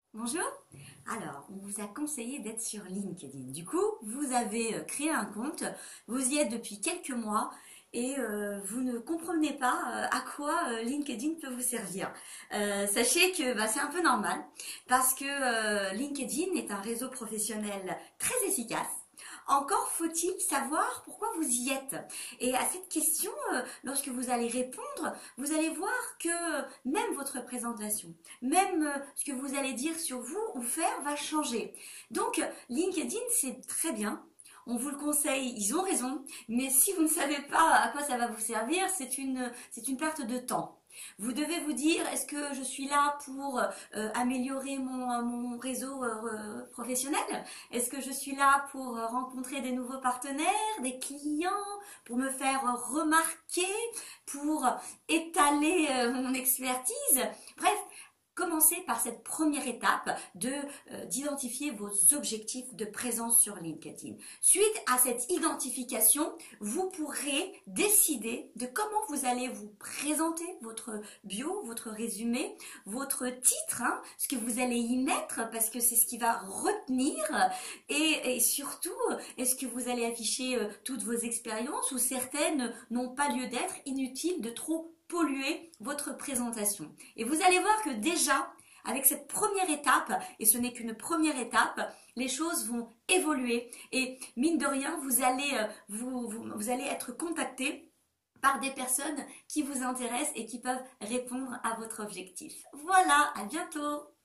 Bonjour. Alors, on vous a conseillé d'être sur LinkedIn. Du coup, vous avez créé un compte, vous y êtes depuis quelques mois et vous ne comprenez pas à quoi LinkedIn peut vous servir. Sachez que c'est un peu normal parce que LinkedIn est un réseau professionnel très efficace. Encore faut-il savoir pourquoi vous y êtes. Et à cette question, lorsque vous allez répondre, vous allez voir que même votre présentation, même ce que vous allez dire sur vous ou faire va changer. Donc, LinkedIn, c'est très bien. On vous le conseille, ils ont raison, mais si vous ne savez pas à quoi ça va vous servir, c'est une perte de temps. Vous devez vous dire, est-ce que je suis là pour améliorer mon réseau professionnel? Est-ce que je suis là pour rencontrer des nouveaux partenaires, des clients, pour me faire remarquer, pour étaler mon expertise? Bref, commencez par cette première étape d'identifier vos objectifs de présence sur LinkedIn. Suite à cette identification, vous pourrez décider de comment vous allez vous présenter, votre bio, votre résumé, votre titre, ce que vous allez y mettre parce que c'est ce qui va retenir et surtout, est-ce que vous allez afficher toutes vos expériences ou certaines n'ont pas lieu d'être, inutile de trop polluer votre présentation. Et vous allez voir que déjà, avec cette première étape, et ce n'est qu'une première étape, les choses vont évoluer et mine de rien, vous allez être contacté par des personnes qui vous intéressent et qui peuvent répondre à votre objectif. Voilà, à bientôt!